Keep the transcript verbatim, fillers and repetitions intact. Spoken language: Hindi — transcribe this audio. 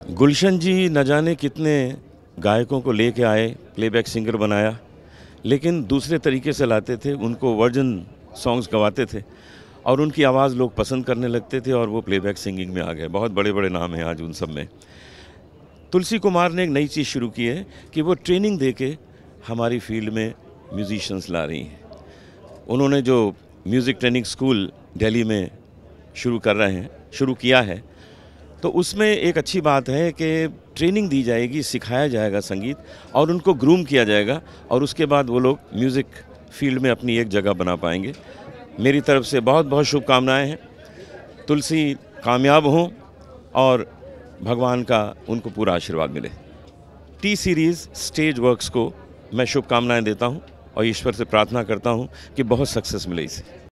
गुलशन जी न जाने कितने गायकों को लेके आए, प्लेबैक सिंगर बनाया, लेकिन दूसरे तरीके से लाते थे, उनको वर्जन सॉन्ग्स गवाते थे और उनकी आवाज़ लोग पसंद करने लगते थे और वो प्लेबैक सिंगिंग में आ गए। बहुत बड़े बड़े नाम हैं आज उन सब में। तुलसी कुमार ने एक नई चीज़ शुरू की है कि वो ट्रेनिंग देके हमारी फील्ड में म्यूजिशियंस ला रही हैं। उन्होंने जो म्यूज़िक ट्रेनिंग स्कूल दिल्ली में शुरू कर रहे हैं शुरू किया है, तो उसमें एक अच्छी बात है कि ट्रेनिंग दी जाएगी, सिखाया जाएगा संगीत और उनको ग्रूम किया जाएगा और उसके बाद वो लोग म्यूज़िक फील्ड में अपनी एक जगह बना पाएंगे। मेरी तरफ से बहुत बहुत शुभकामनाएं हैं। तुलसी कामयाब हों और भगवान का उनको पूरा आशीर्वाद मिले। टी सीरीज़ स्टेज वर्क्स को मैं शुभकामनाएं देता हूं और ईश्वर से प्रार्थना करता हूं कि बहुत सक्सेस मिले इसे।